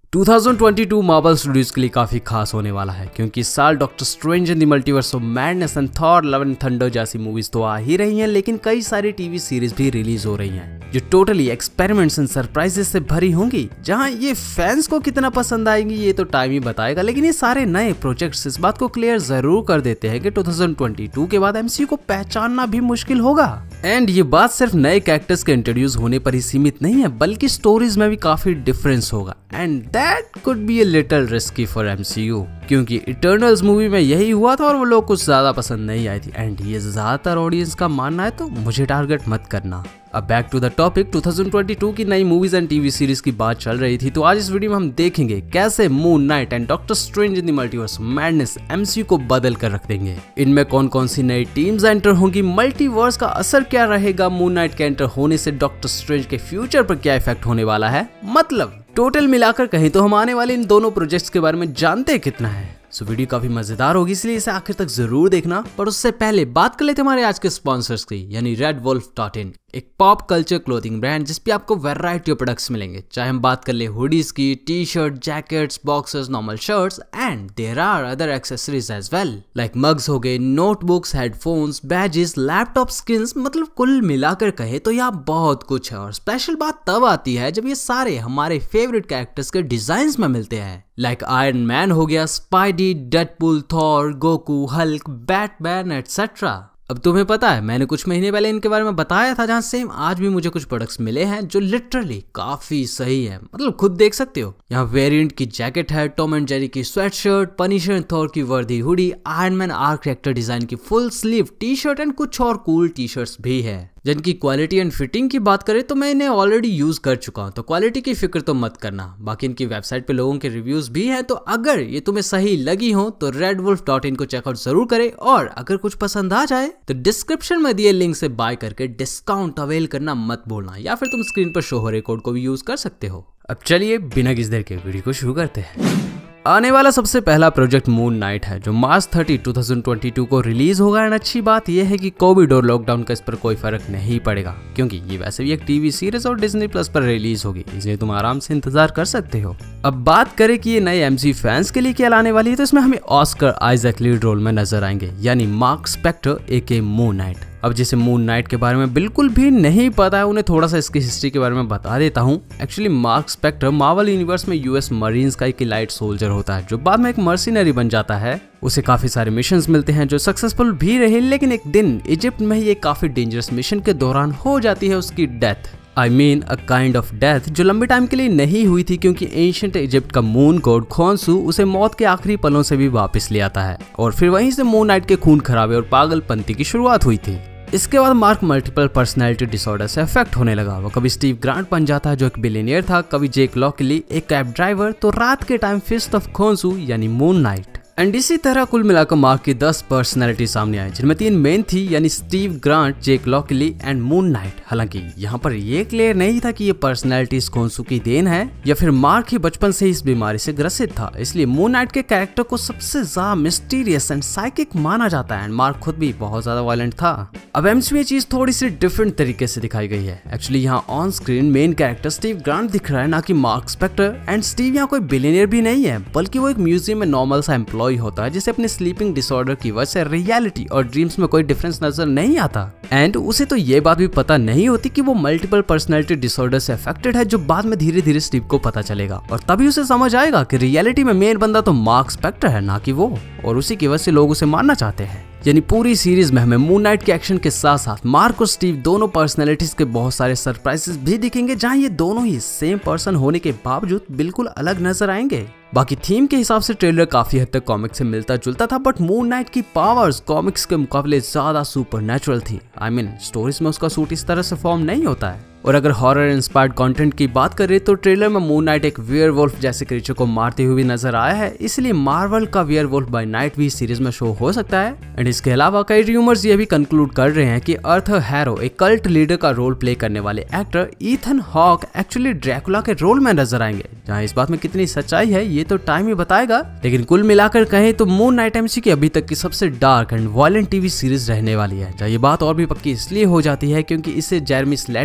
2022 Marvel studios के लिए काफी खास होने वाला है क्योंकि इस साल Doctor Strange in the Multiverse of Madness and Thor Love and Thunder जैसी मूवीज तो आ ही रही हैं, लेकिन कई सारी टीवी सीरीज भी रिलीज हो रही हैं जो टोटली एक्सपेरिमेंट्स एंड सरप्राइजेस से भरी होंगी। जहां ये फैंस को कितना पसंद आएंगी ये तो टाइम ही बताएगा, लेकिन ये सारे नए प्रोजेक्ट्स इस बात को क्लियर जरूर कर देते हैं कि 2022 के बाद एमसीयू को पहचानना भी मुश्किल होगा। एंड ये बात सिर्फ नए कैरेक्टर्स के इंट्रोड्यूस होने पर ही सीमित नहीं है, बल्कि स्टोरीज में भी काफी डिफरेंस होगा and that could be a little risky for MCU, क्योंकि इटर्नल्स मूवी में यही हुआ था और वो लोग कुछ ज्यादा पसंद नहीं आई थी। एंड ये ज्यादातर ऑडियंस का मानना है, तो मुझे टारगेट मत करना। अब बैक टू द टॉपिक, 2022 की नई मूवीज एंड टीवी सीरीज की बात चल रही थी, तो आज इस वीडियो में हम देखेंगे कैसे Moon Knight and Doctor Strange in the Multiverse Madness MCU को बदल कर रख देंगे। इनमें कौन कौन सी नई टीम्स एंटर होंगी, मल्टीवर्स का असर क्या रहेगा, मून नाइट के एंटर होने से डॉक्टर स्ट्रेंज के फ्यूचर पर क्या इफेक्ट होने वाला है, मतलब टोटल मिलाकर कहें तो हम आने वाले इन दोनों प्रोजेक्ट्स के बारे में जानते कितना है। सो वीडियो काफी मजेदार होगी, इसलिए इसे आखिर तक जरूर देखना। पर उससे पहले बात कर लेते हमारे आज के स्पॉन्सर्स की, यानी redwolf.in, एक पॉप कल्चर क्लोथिंग ब्रांड जिस पे आपको वैरायटी ऑफ प्रोडक्ट्स मिलेंगे। चाहे हम बात कर ले हुडीज की, T shirt, jackets, boxers, normal shirts and there are other accessories as well, like mugs हो गए, notebooks, headphones, badges, laptop skins, मतलब कुल मिलाकर कहे तो यहाँ बहुत कुछ है। और स्पेशल बात तब आती है जब ये सारे हमारे फेवरेट कैरेक्टर्स के डिजाइन में मिलते हैं, लाइक आयरन मैन हो गया, Spidey, Deadpool, Thor, Goku, Hulk, Batman etcetera. अब तुम्हें पता है मैंने कुछ महीने पहले इनके बारे में बताया था, जहां सेम आज भी मुझे कुछ प्रोडक्ट्स मिले हैं जो लिटरली काफी सही है, मतलब खुद देख सकते हो। यहाँ वेरिएंट की जैकेट है, टॉम एंड जेरी की स्वेटशर्ट, पनिशर एंड थॉर की वर्दी hoodie, Iron Man arc reactor design की full sleeve T shirt and कुछ और कूल टी शर्ट्स भी है। जिनकी क्वालिटी एंड फिटिंग की बात करें तो मैं इन्हें ऑलरेडी यूज कर चुका हूं, तो क्वालिटी की फिक्र तो मत करना। बाकी इनकी वेबसाइट पे लोगों के रिव्यूज भी हैं, तो अगर ये तुम्हें सही लगी हो तो redwolf.in को चेकआउट जरूर करें। और अगर कुछ पसंद आ जाए तो डिस्क्रिप्शन में दिए लिंक से बाय करके डिस्काउंट अवेल करना मत भूलना, या फिर तुम स्क्रीन पर शो हो रहे कोड को भी यूज कर सकते हो। अब चलिए बिना किसी देर के वीडियो को शुरू करते हैं। आने वाला सबसे पहला प्रोजेक्ट मून नाइट है जो मार्च 30, 2022 को रिलीज होगा। एंड अच्छी बात यह है कि कोविड और लॉकडाउन का इस पर कोई फर्क नहीं पड़ेगा, क्योंकि ये वैसे भी एक टीवी सीरीज और डिज्नी प्लस पर रिलीज होगी, इसलिए तुम आराम से इंतजार कर सकते हो। अब बात करें कि ये नए एमसी फैंस के लिए क्या लाने वाली है, तो इसमें हमें ऑस्कर आइजैक लीड रोल में नजर आएंगे, यानी Marc Spector AKA Moon Knight. अब जिसे मून नाइट के बारे में बिल्कुल भी नहीं पता है, उन्हें थोड़ा सा इसकी हिस्ट्री के बारे में बता देता हूँ। Actually Marc Spector Marvel universe में यूएस मरीन्स का एक इलाइट सोल्जर होता है, जो बाद में एक मर्सिनरी बन जाता है। उसे काफी सारे मिशंस मिलते हैं जो सक्सेसफुल भी रहे, लेकिन एक दिन इजिप्ट में ही एक काफी डेंजरस मिशन के दौरान हो जाती है उसकी death. I mean a kind of death जो लंबे टाइम के लिए नहीं हुई थी, क्योंकि एंशिएंट इजिप्ट का मून गॉड खोंसू उसे मौत के आखिरी पलों से भी वापस ले आता है, और फिर वहीं से मून नाइट के खून खराबे और पागलपंती की शुरुआत हुई थी। इसके बाद मार्क मल्टीपल पर्सनैलिटी डिसऑर्डर से अफेक्ट होने लगा। वो कभी स्टीव ग्रांट बन जाता है जो एक बिलियनियर था, कभी जेक लॉकली एक कैब ड्राइवर, तो रात के टाइम फिस्ट ऑफ खोंसू यानी मून नाइट। एंड इसी तरह कुल मिलाकर मार्क की 10 पर्सनैलिटी सामने आई, जिनमें 3 मेन थी, यानी Steve Grant, Jake Lockley and Moon Knight. हालांकि यहाँ पर ये क्लियर नहीं था कि ये पर्सनैलिटीज खोंसू की देन है या फिर मार्क ही बचपन से इस बीमारी से ग्रसित था, इसलिए मून नाइट के कैरेक्टर को सबसे ज्यादा मिस्टीरियस एंड साइकिक माना जाता है। एंड मार्क खुद भी बहुत ज्यादा वायलेंट था। अब एमसीयू में चीज थोड़ी सी डिफरेंट तरीके से दिखाई गई है। एक्चुअली यहाँ on screen main character Steve Grant दिख रहा है, ना कि मार्क स्पेक्टर। एंड स्टीव यहाँ कोई बिलियनियर भी नहीं है, बल्कि वो एक म्यूजियम में नॉर्मल सा एम्प्लॉय होता है, जिसे अपने स्लीपिंग डिसऑर्डर की वजह से रियलिटी और ड्रीम्स में कोई डिफरेंस नजर नहीं आता। एंड उसे तो ये बात भी पता नहीं होती कि वो मल्टीपल पर्सनैलिटी डिसऑर्डर से अफेक्टेड है, जो बाद में धीरे धीरे स्टीव को पता चलेगा, और तभी उसे समझ आएगा कि रियलिटी में मेन बंदा तो मार्क स्पेक्टर है, ना कि वो, और उसी की वजह से लोग उसे मारना चाहते हैं। यानी पूरी सीरीज में हमें मून नाइट के एक्शन के साथ साथ मार्क और स्टीव दोनों पर्सनैलिटीज के बहुत सारे सरप्राइजेस भी दिखेंगे, जहां ये दोनों ही सेम पर्सन होने के बावजूद बिल्कुल अलग नजर आएंगे। बाकी थीम के हिसाब से ट्रेलर काफी हद तक कॉमिक से मिलता जुलता था, बट मून नाइट की पावर्स कॉमिक्स के मुकाबले ज्यादा सुपरनैचुरल थी। I mean, स्टोरीज में उसका सूट इस तरह से फॉर्म नहीं होता है। और अगर हॉरर इंस्पायर्ड कंटेंट की बात करें तो ट्रेलर में मून नाइट एक वेयरवुल्फ जैसे क्रीचर को मारते हुए नजर आया है, इसलिए मार्वल का वेयरवुल्फ बाय नाइट भी सीरीज में शो हो सकता है। एंड इसके अलावा कई रूमर्स ये भी कंक्लूड कर रहे हैं कि आर्थर हैरो, एक कल्ट लीडर का रोल प्ले करने वाले actor Ethan Hawke, actually Dracula के रोल में नजर आएंगे। जहां इस बात में कितनी सच्चाई है ये तो टाइम ही बताएगा, लेकिन कुल मिलाकर कहें तो मून नाइट एमसीयू की अभी तक की सबसे dark and violent TV series रहने वाली है। जहां ये बात और भी पक्की इसलिए हो जाती है क्योंकि इसे जेरेमी स्लेटर क्रिएट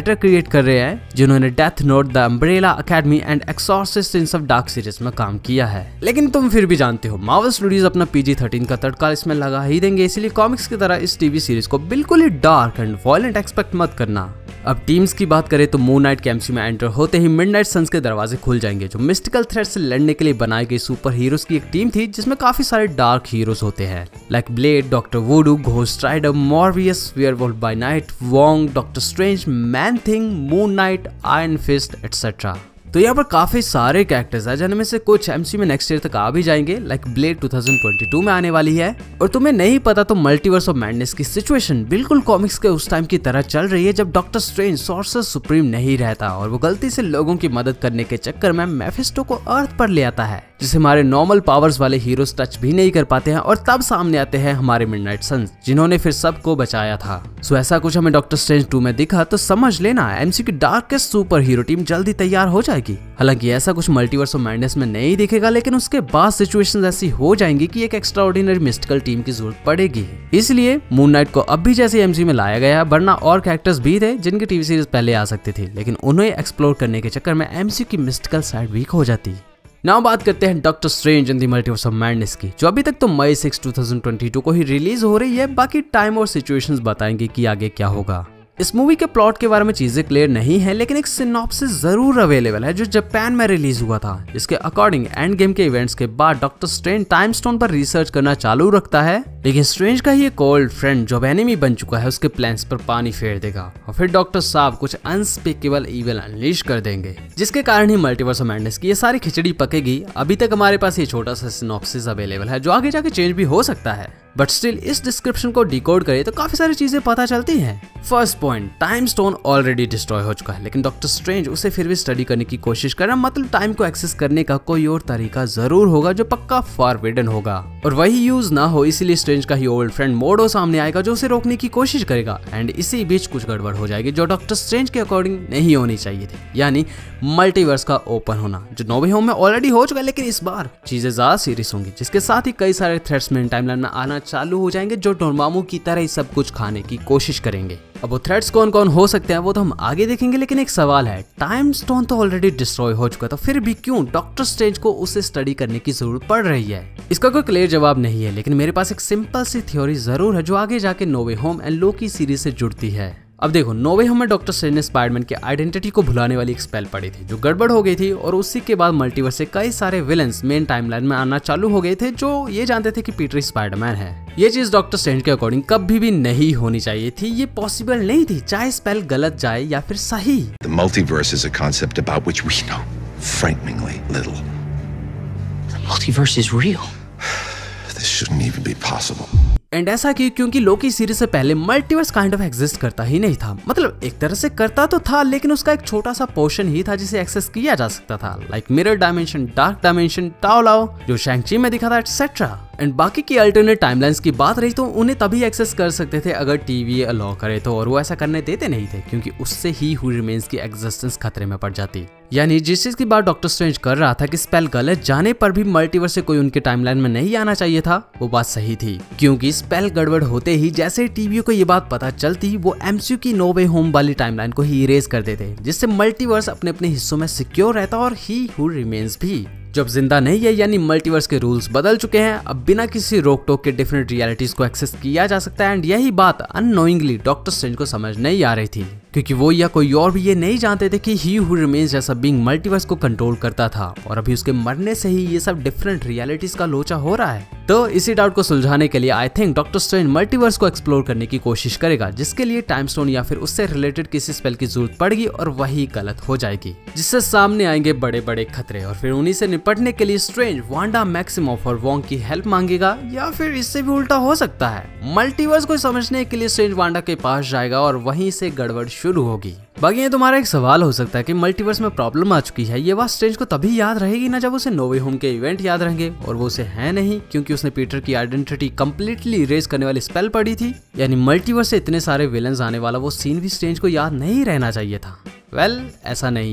क्रिएट कर रहे हैं जिन्होंने Death Note, the Umbrella Academy and Exorcist इन सब डार्क सीरीज में काम किया है। लेकिन तुम फिर भी जानते हो मार्वल स्टूडियोज अपना PG-13 का तड़का इसमें लगा ही देंगे, इसलिए कॉमिक्स की तरह इस टीवी सीरीज को बिल्कुल ही डार्क एंड वायलेंट एक्सपेक्ट मत करना। अब टीम्स की बात करें तो मून नाइट के एमसीयू में एंटर होते ही मिडनाइट सन्स के दरवाजे खुल जाएंगे, जो मिस्टिकल थ्रेट से लड़ने के लिए बनाई गई सुपर हीरोज की एक टीम थी जिसमें काफी सारे डार्क हीरोज होते हैं like Blade, Doctor Voodoo, Ghost Rider, Morbius, Werewolf by Night, Wong, Doctor Strange, Man Thing, Moon Knight, Iron Fist etcetera. तो यहाँ पर काफी सारे कैरेक्टर्स हैं जिनमें से कुछ एमसीयू में नेक्स्ट ईयर तक आ भी जाएंगे, लाइक ब्लेड 2022 में आने वाली है। और तुम्हें नहीं पता तो मल्टीवर्स ऑफ मैडनेस की सिचुएशन बिल्कुल कॉमिक्स के उस टाइम की तरह चल रही है जब डॉक्टर स्ट्रेंज सॉर्सर सुप्रीम नहीं रहता और वो गलती से लोगों की मदद करने के चक्कर में मेफिस्टो को अर्थ पर ले आता है, जिसे हमारे नॉर्मल पावर्स वाले हीरोज टच भी नहीं कर पाते हैं। और तब सामने आते हैं हमारे मिडनाइट सन्स जिन्होंने फिर सबको बचाया था। सो ऐसा कुछ हमें डॉक्टर स्ट्रेंज 2 में दिखा तो समझ लेना एमसीयू की डार्केस्ट सुपर हीरो टीम जल्दी तैयार हो जाएगी। हालांकि ऐसा कुछ मल्टीवर्स ऑफ मैडनेस में नहीं दिखेगा, लेकिन उसके बाद सिचुएशंस ऐसी हो जाएंगी कि एक एक्स्ट्राऑर्डिनरी मिस्टिकल टीम की जरूरत पड़ेगी। इसलिए मून नाइट को अब भी जैसे एमसीयू में लाया गया, वरना और कैरेक्टर्स भी थे जिनकी टीवी सीरीज पहले आ सकती थी, लेकिन उन्हें एक्सप्लोर करने के चक्कर में एमसीयू की मिस्टिकल साइड वीक हो जाती। नाउ बात करते हैं Doctor Strange in the Multiverse of Madness की, जो अभी तक तो मई 6, 2022 को ही रिलीज हो रही है। बाकी टाइम और सिचुएशंस बताएंगे कि आगे क्या होगा। इस मूवी के प्लॉट के बारे में चीजें क्लियर नहीं है, लेकिन एक सिनॉप्सिस जरूर अवेलेबल है जो जापान में रिलीज हुआ था। इसके अकॉर्डिंग एंड गेम के इवेंट्स के बाद डॉक्टर स्ट्रेंज टाइम स्टोन पर रिसर्च करना चालू रखता है, लेकिन स्ट्रेंज का ही एक ओल्ड फ्रेंड जो एनिमी बन चुका है उसके प्लान्स पर पानी फेर देगा और फिर डॉक्टर साहब कुछ अनस्पीकेबल इविल अनलीश कर देंगे, जिसके कारण ही मल्टीवर्स ऑफ मैडनेस की ये सारी खिचड़ी पकेगी। अभी तक हमारे पास ये छोटा सा सिनॉप्सिस अवेलेबल है जो आगे जाके चेंज भी हो सकता है, बट स्टिल इस डिस्क्रिप्शन को डिकोड करें तो काफी सारी चीजें पता चलती हैं। First point, time stone already destroy हो चुका है, लेकिन डॉक्टर स्ट्रेंज उसे फिर भी स्टडी करने की कोशिश कर रहा है। मतलब टाइम को एक्सेस करने का कोई और तरीका जरूर होगा जो पक्का फॉरबिडन होगा और वही यूज ना हो, इसीलिए स्ट्रेंज का ही ओल्ड फ्रेंड मोडो सामने आएगा जो उसे रोकने की कोशिश करेगा। एंड इसी बीच कुछ गड़बड़ हो जाएगी जो डॉक्टर स्ट्रेंज के अकॉर्डिंग नहीं होनी चाहिए थी, यानी मल्टीवर्स का ओपन होना, जो नो वे होम में ऑलरेडी हो चुका है, लेकिन इस बार चीजें ज्यादा सीरियस होंगी, जिसके साथ ही कई सारे थ्रेट्स मेन टाइमलाइन में आना चालू हो जाएंगे जो डोरमामू की तरह ही सब कुछ खाने की कोशिश करेंगे। अब वो थ्रेट्स कौन कौन हो सकते हैं वो तो हम आगे देखेंगे, लेकिन एक सवाल है, टाइम स्टोन तो ऑलरेडी डिस्ट्रॉय हो चुका था, फिर भी क्यों डॉक्टर स्ट्रेंज को उसे स्टडी करने की जरूरत पड़ रही है? इसका कोई क्लियर जवाब नहीं है, लेकिन मेरे पास एक सिंपल सी थ्योरी जरूर है जो आगे जाके No Way Home and Loki series से जुड़ती है। अब देखो, नो वे होम में डॉक्टर स्ट्रेंज ने स्पाइडरमैन की आइडेंटिटी को भुलाने वाली एक स्पेल पड़ी थी जो गड़बड़ हो गई थी, और उसी के बाद मल्टीवर्स से कई सारे विलन्स मेन टाइमलाइन में आना चालू हो गए थे जो ये जानते थे कि पीटर स्पाइडरमैन है। ये चीज डॉक्टर स्ट्रेंज के अकॉर्डिंग कभी भी नहीं होनी चाहिए थी, ये पॉसिबल नहीं थी, चाहे स्पेल गलत जाए या फिर सही। The multiverse is a concept about which we know frighteningly little. The multiverse is real. This shouldn't even be possible. And ऐसा क्योंकि लोकी सीरीज से पहले मल्टीवर्स काइंड ऑफ एग्जिस्ट करता ही नहीं था। मतलब एक तरह से करता तो था, लेकिन उसका एक छोटा सा पोर्शन ही था जिसे एक्सेस किया जा सकता था, like mirror dimension, dark dimension, Ta Lo जो शैंग-ची में दिखा था, एटसेट्रा। एंड बाकी की अल्टरनेट टाइमलाइंस की बात रही तो उन्हें तभी एक्सेस कर सकते थे अगर टीवी अलाउ करे तो, और वो ऐसा करने देते नहीं थे क्योंकि उससे ही हु रिमेन्स की एग्जिस्टेंस खतरे में पड़ जाती। यानी जिस चीज की बात डॉक्टर स्ट्रेंज कर रहा था कि स्पेल गलत जाने पर भी मल्टीवर्स से कोई उनके टाइमलाइन में नहीं आना चाहिए था, वो बात सही थी, क्योंकि स्पेल गड़बड़ होते ही जैसे टीवी को ये बात पता चलती, वो एमसीयू की नो वे होम वाली टाइमलाइन को ही इरेज कर देते, जिससे मल्टीवर्स अपने अपने हिस्सों में सिक्योर रहता और ही हु रिमेन्स भी जब जिंदा नहीं है, यानी मल्टीवर्स के रूल्स बदल चुके हैं। अब बिना किसी रोक टोक के डिफरेंट रियलिटीज को एक्सेस किया जा सकता है। एंड यही बात अननोइंगली डॉक्टर स्ट्रेंज को समझ नहीं आ रही थी, क्योंकि वो या कोई और भी ये नहीं जानते थे कि ही हु रिमेन्स जैसा बीइंग मल्टीवर्स को कंट्रोल करता था, और अभी उसके मरने से ही ये सब डिफरेंट रियलिटीज का लोचा हो रहा है। तो इसी डाउट को सुलझाने के लिए I think Doctor Strange multiverse को एक्सप्लोर करने की कोशिश करेगा, जिसके लिए टाइम स्टोन या फिर उससे रिलेटेड किसी स्पेल की जरूरत पड़ेगी और वही गलत हो जाएगी, जिससे सामने आएंगे बड़े बड़े खतरे, और फिर उन्हीं से निपटने के लिए स्ट्रेंज वांडा मैक्सिमोफ और वोंग की हेल्प मांगेगा, या फिर इससे भी उल्टा हो सकता है, मल्टीवर्स को समझने के लिए स्ट्रेंज वांडा के पास जाएगा और वहीं से गड़बड़ शुरू होगी। बाकी ये तुम्हारा एक सवाल हो सकता है कि मल्टीवर्स में प्रॉब्लम आ चुकी है, ये बात स्ट्रेंज को तभी याद रहेगी ना जब उसे नो वे होम के इवेंट याद रहेंगे, और वो उसे है नहीं, क्योंकि उसने पीटर की आइडेंटिटी कंप्लीटली इरेज करने वाली स्पेल पड़ी थी। यानी मल्टीवर्स से इतने सारे विलन्स आने वाला वो सीन भी स्ट्रेंज को याद नहीं रहना चाहिए था। वेल, ऐसा नहीं है।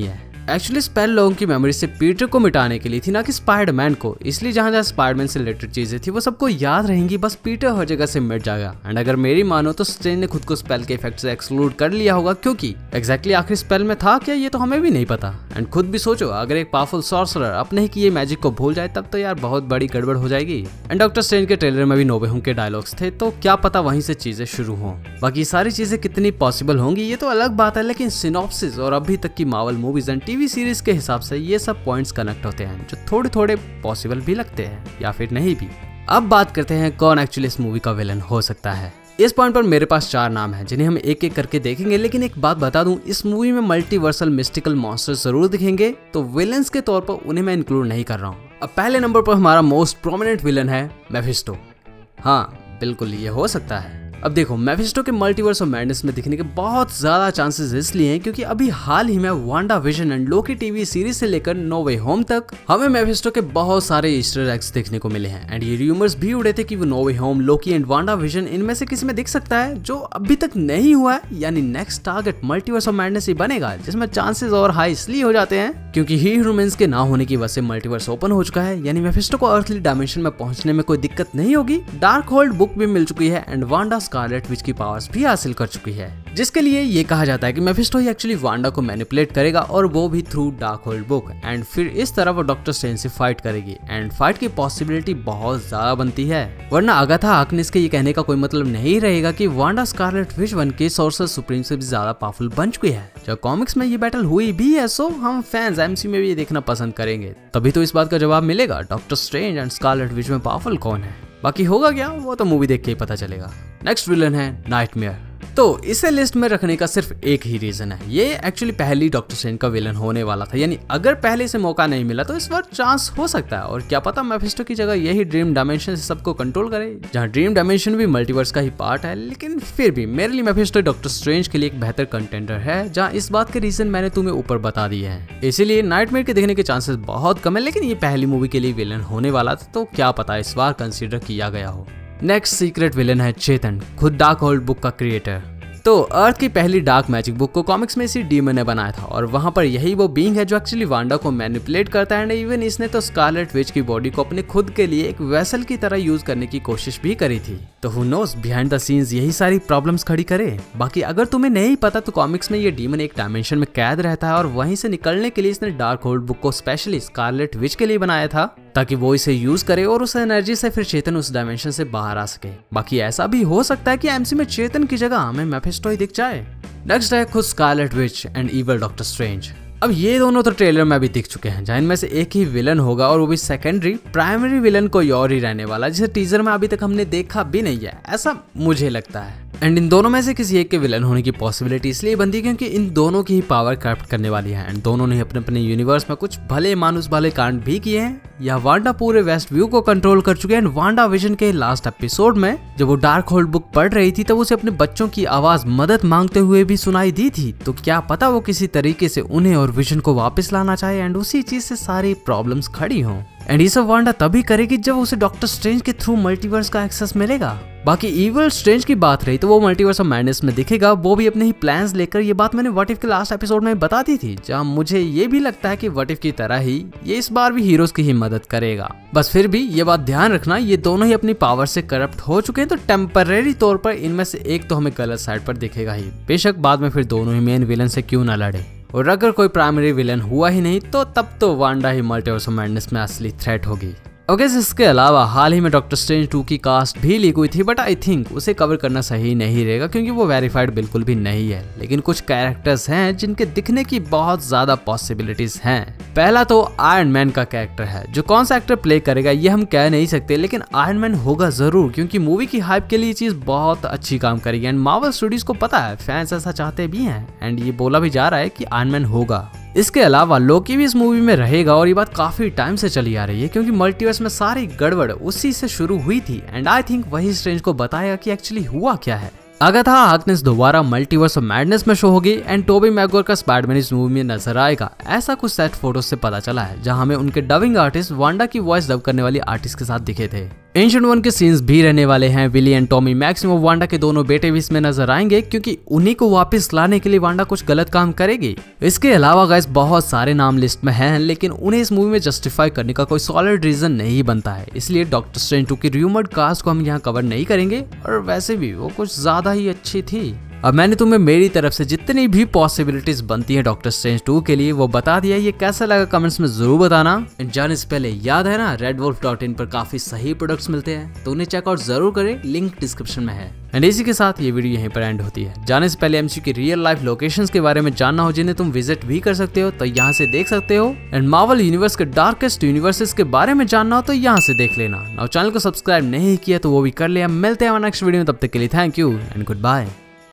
एक्चुअली स्पेल लोगों की मेमोरी से पीटर को मिटाने के लिए थी, ना कि स्पाइडरमैन को। इसलिए जहाँ जहाँ स्पाइडरमैन से रिलेटेड चीजें थी वो सबको याद रहेंगी, बस पीटर हर जगह से मिट जाएगा। एंड अगर मेरी मानो तो स्ट्रेंज ने खुद को स्पेल के इफेक्ट से एक्सक्लूड कर लिया होगा, क्योंकि एग्जैक्टली आखिर स्पेल में था क्या ये तो हमें भी नहीं पता। एंड खुद भी सोचो, अगर एक पावरफुल सॉर्सरर अपने ही किए मैजिक को भूल जाए तब तो यार बहुत बड़ी गड़बड़ हो जाएगी। एंड डॉक्टर स्ट्रेंज के ट्रेलर में भी नो वे होम के डायलॉग्स थे, तो क्या पता वहीं से चीजें शुरू हों। बाकी सारी चीजें कितनी पॉसिबल होंगी ये तो अलग बात है, लेकिन सिनॉप्सिस और अभी तक की Marvel movies and TV series के हिसाब से ये सब पॉइंट्स कनेक्ट होते हैं, जो थोड़े थोड़े पॉसिबल भी लगते हैं या फिर नहीं भी। अब बात करते हैं कौन एक्चुअली इस मूवी का विलन हो सकता है। इस पॉइंट पर मेरे पास 4 नाम हैं जिन्हें हम एक एक करके देखेंगे, लेकिन एक बात बता दूं, इस मूवी में मल्टीवर्सल मिस्टिकल मॉन्स्टर्स जरूर दिखेंगे, तो विलन्स के तौर पर उन्हें मैं इंक्लूड नहीं कर रहा हूं। अब पहले नंबर पर हमारा मोस्ट प्रोमिनेंट विलन है मेफिस्टो। हाँ बिल्कुल ये हो सकता है। अब देखो, मेफिस्टो के मल्टीवर्स ऑफ मैडनेस में दिखने के बहुत ज्यादा चांसेस इसलिए हैं क्योंकि अभी हाल ही में WandaVision and Loki TV series से लेकर नो वे होम तक हमें मेफिस्टो के बहुत सारे ईस्टर एग्स देखने को मिले हैं। एंड ये रूमर्स भी उड़े थे कि वो No Way Home, Loki and WandaVision इनमें से किसी में दिख सकता है, जो अभी तक नहीं हुआ है। यानी next target Multiverse of Madness ही बनेगा, जिसमें चांसेस और हाई इसलिए हो जाते हैं क्योंकि ह्यूमंस के ना होने की वजह से मल्टीवर्स ओपन हो चुका है। यानी मेफिस्टो को अर्थली डायमेंशन में पहुंचने में कोई दिक्कत नहीं होगी। डार्क होल्ड बुक भी मिल चुकी है एंड वांडा स्कारलेट विच की भी हासिल कर चुकी है, जिसके लिए ये कहा जाता है कि मेफिस्टो ही एक्चुअली वांडा को मैनिपुलेट करेगा और वो भी through Darkhold book. And फिर इस तरह वो डॉक्टर स्ट्रेंज से फाइट करेगी एंड फाइट की पॉसिबिलिटी बहुत ज्यादा बनती है, वरना अगाथा हार्कनेस के ये कहने का कोई मतलब नहीं रहेगा कि वांडा स्कारलेट विच वन के सोर्सर सुप्रीम से भी ज्यादा पावरफुल बन चुकी है। जब कॉमिक्स में ये बैटल हुई भी है, सो हम फैंस एमसी में भी ये देखना पसंद करेंगे, तभी तो इस बात का जवाब मिलेगा Doctor Strange and Scarlet Witch में पावरफुल कौन है। बाकी होगा क्या वो तो मूवी देख के ही पता चलेगा। नेक्स्ट विलन है नाइटमेयर। तो इसे लिस्ट में रखने का सिर्फ एक ही रीजन है, ये एक्चुअली पहली डॉक्टर स्ट्रेंज का विलन होने वाला था। यानी अगर पहले से मौका नहीं मिला तो इस बार चांस हो सकता है, और क्या पता मेफिस्टो की जगह यही ड्रीम डायमेंशन से सबको कंट्रोल करे, जहां ड्रीम डायमेंशन भी मल्टीवर्स का ही पार्ट है। लेकिन फिर भी मेरे लिए मेफिस्टो डॉक्टर स्ट्रेंज के लिए एक बेहतर कंटेंडर है, जहां इस बात के रीजन मैंने तुम्हें ऊपर बता दिए हैं। इसीलिए नाइटमेयर के देखने के चांसेस बहुत कम है, लेकिन ये पहली मूवी के लिए विलन होने वाला था, तो क्या पता इस बार कंसिडर किया गया हो। नेक्स्ट सीक्रेट विलन है चेतन, खुद डार्क होल्ड बुक का क्रिएटर। तो अर्थ की पहली डार्क मैजिक बुक को कॉमिक्स में इसी डीमन ने बनाया था, और वहां पर यही वो बीइंग है जो एक्चुअली वांडा को मैनिपुलेट करता है। एंड इवन इसने तो स्कारलेट विच की बॉडी को अपने खुद के लिए एक वेसल की तरह यूज करने की कोशिश भी करी थी। तो who knows behind the scenes यही सारी प्रॉब्लम्स खड़ी करे। बाकी अगर तुम्हें नहीं पता तो कॉमिक्स में ये डीमन एक डायमेंशन में कैद रहता है, और वहीं से निकलने के लिए इसने डार्क होल्ड बुक को स्पेशली स्कारलेट विच के लिए बनाया था, ताकि वो इसे यूज करे और उस एनर्जी से फिर चेतन उस डायमेंशन से बाहर आ सके। बाकी ऐसा भी हो सकता है कि एमसी में चेतन की जगह हमें मेफिस्टो ही दिख जाए। नेक्स्ट है खुद Scarlet Witch and evil Doctor Strange. अब ये दोनों तो ट्रेलर में भी दिख चुके हैं, जहाँ इनमें से एक ही विलन होगा और वो भी सेकेंडरी, प्राइमरी विलन कोई और ही रहने वाला, जिसे टीजर में अभी तक हमने देखा भी नहीं है, ऐसा मुझे लगता है। एंड इन दोनों में से किसी एक के विलन होने की पॉसिबिलिटी इसलिए बनती है क्योंकि इन दोनों की ही पावर करप्ट करने वाली है, एंड दोनों ने अपने अपने यूनिवर्स में कुछ भले मानुस भले कांड भी किए हैं। या वांडा पूरे वेस्ट व्यू को कंट्रोल कर चुके हैं। एंड वांडा विजन के लास्ट एपिसोड में जब वो डार्क होल्ड बुक पढ़ रही थी तब उसे अपने बच्चों की आवाज मदद मांगते हुए भी सुनाई दी थी, तो क्या पता वो किसी तरीके से उन्हें और विजन को वापस लाना चाहे, एंड उसी चीज से सारी प्रॉब्लम्स खड़ी हों। एंड ये सब वांडा तभी करेगी जब उसे डॉक्टर स्ट्रेंज के थ्रू मल्टीवर्स का एक्सेस मिलेगा। बाकी इविल स्ट्रेंज की बात रही तो वो मल्टीवर्स ऑफ मैडनेस में दिखेगा, वो भी अपने ही प्लान्स लेकर। ये बात मैंने व्हाट इफ के लास्ट एपिसोड में बता दी थी, जहां मुझे ये भी लगता है कि व्हाट इफ की तरह ही ये इस बार भी हीरोज की ही मदद करेगा। बस फिर भी ये बात ध्यान रखना, ये दोनों ही अपनी पावर से करप्ट हो चुके हैं, तो टेम्परेरी तौर पर इनमें से एक तो हमें गलत साइड पर दिखेगा ही। बेशक बाद में फिर दोनों ही मेन विलन से क्यों ना लड़े, और अगर कोई प्राइमरी विलन हुआ ही नहीं तो तब तो वांडा ही मल्टीवर्स ऑफ मैडनेस में असली थ्रेट होगी। ओके, इसके अलावा हाल ही में डॉक्टर स्ट्रेंज 2 की कास्ट भी लीक हुई थी, बट आई थिंक उसे कवर करना सही नहीं रहेगा क्योंकि वो वेरीफाइड बिल्कुल भी नहीं है। लेकिन कुछ कैरेक्टर्स हैं जिनके दिखने की बहुत ज्यादा पॉसिबिलिटीज हैं। पहला तो आयरन मैन का कैरेक्टर है, जो कौन सा एक्टर प्ले करेगा ये हम कह नहीं सकते, लेकिन आयरन मैन होगा जरूर क्योंकि मूवी की हाइप के लिए ये चीज बहुत अच्छी काम करेगी। एंड मार्वल स्टूडियोज को पता है, फैंस ऐसा चाहते भी हैं, एंड ये बोला भी जा रहा है कि आयरन मैन होगा। इसके अलावा लोकी भी इस मूवी में रहेगा, और ये बात काफी टाइम से चली आ रही है क्योंकि मल्टीवर्स में सारी गड़बड़ उसी से शुरू हुई थी। एंड आई थिंक वही स्ट्रेंज को बताएगा कि एक्चुअली हुआ क्या है। अगाथा हार्कनेस दोबारा मल्टीवर्स ऑफ मैडनेस में शो होगी, एंड टोबी मैगवायर का स्पाइडरमैन इस मूवी में नजर आएगा, ऐसा कुछ सेट फोटोज से पता चला है, जहां हमें उनके डबिंग आर्टिस्ट वांडा की वॉइस डब करने वाली आर्टिस्ट के साथ दिखे थे। एंशिएंट वन के सीन्स भी रहने वाले हैं। Billy and Tommy Maximoff Wanda के दोनों बेटे भी इसमें नजर आएंगे क्योंकि उन्हीं को वापस लाने के लिए वांडा कुछ गलत काम करेगी। इसके अलावा गाइस बहुत सारे नाम लिस्ट में हैं, लेकिन उन्हें इस मूवी में जस्टिफाई करने का कोई सॉलिड रीजन नहीं बनता है, इसलिए डॉक्टर स्ट्रेंज 2 की रूमर्ड कास्ट को हम यहाँ कवर नहीं करेंगे। और वैसे भी वो कुछ ज्यादा ही अच्छी थी। अब मैंने तुम्हें मेरी तरफ से जितनी भी पॉसिबिलिटीज बनती है डॉक्टर स्ट्रेंज 2 के लिए वो बता दिया। ये कैसा लगा कमेंट्स में जरूर बताना। जाने से पहले याद है ना redwolf.in पर काफी सही प्रोडक्ट्स मिलते हैं, तो उन्हें चेकआउट जरूर करें, लिंक डिस्क्रिप्शन में है। एंड इसी के साथ ये वीडियो यहीं पर एंड होती है। जाने से पहले एमसीयू की रियल लाइफ लोकेशंस के बारे में जानना हो जिन्हें तुम विजिट भी कर सकते हो तो यहाँ से देख सकते हो। एंड मार्वल यूनिवर्स के डार्केस्ट यूनिवर्सेस के बारे में जानना हो तो यहाँ से देख लेना। और चैनल को सब्सक्राइब नहीं किया तो वो भी कर लिया। मिलते हैं नेक्स्ट वीडियो में, तब तक के लिए thank you and good bye.